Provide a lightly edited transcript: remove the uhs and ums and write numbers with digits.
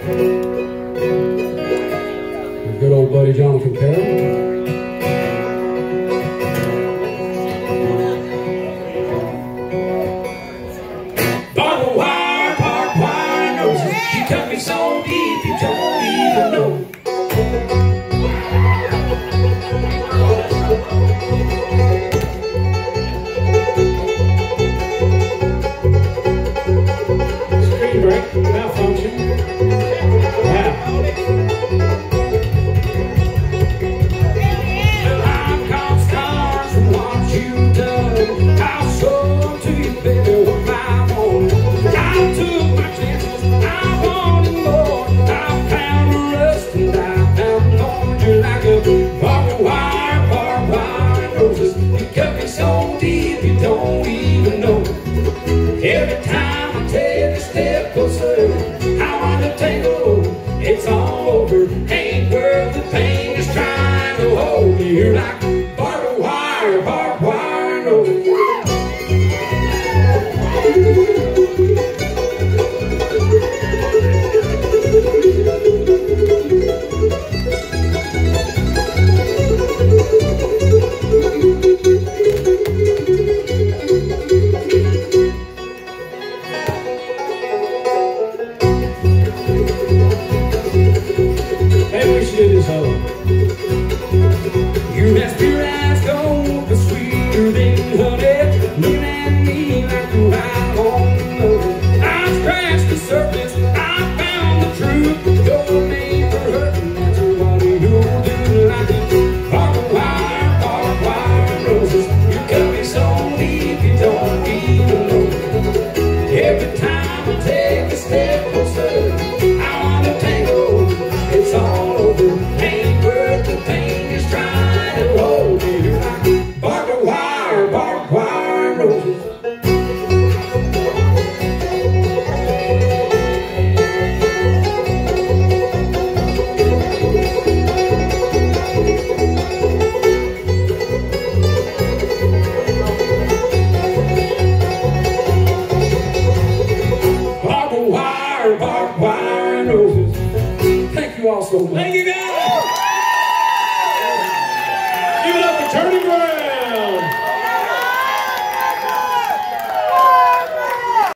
Good old buddy Jonathan Carroll. Barbed wire noses, you cut me so deep you don't even know. Screen break, malfunction. Every time I take a step closer, I want to tangle. It's all over, ain't worth the pain. Just trying to hold me. You're like barbed wire noses. Your raspberry eyes go but sweeter than honey. Looking at me like you're right on the money. I scratched the surface, I found the truth. You're made for hurting, that's what you'll do. Like a barbed wire roses. You cut me so deep you don't even know. Every time I take a step closer, I want to tangle. It's all over, ain't worth the pain. Just trying to hold me like barbed wire roses. Barbed wire roses. Thank you all so much. Thank you guys.